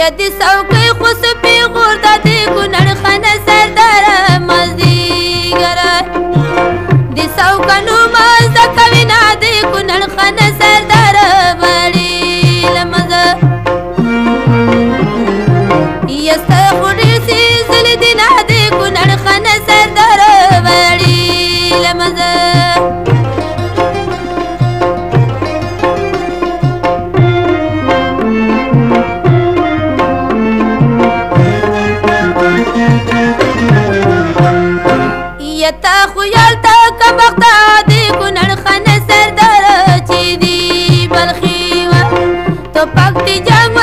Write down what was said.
یدی سوکی خوص پی غورده دی کنر خانه سردار مزدیگره دی سوکنو مزده کوینا دی کنر خانه سردار بڑی لمزه یستا خوری سی زل دینا دی کنر خانه سردار بڑی لمزه یتا خویال تا کبختا دی کنر خانه سردار چی دی بلخی و تو پاک دی جام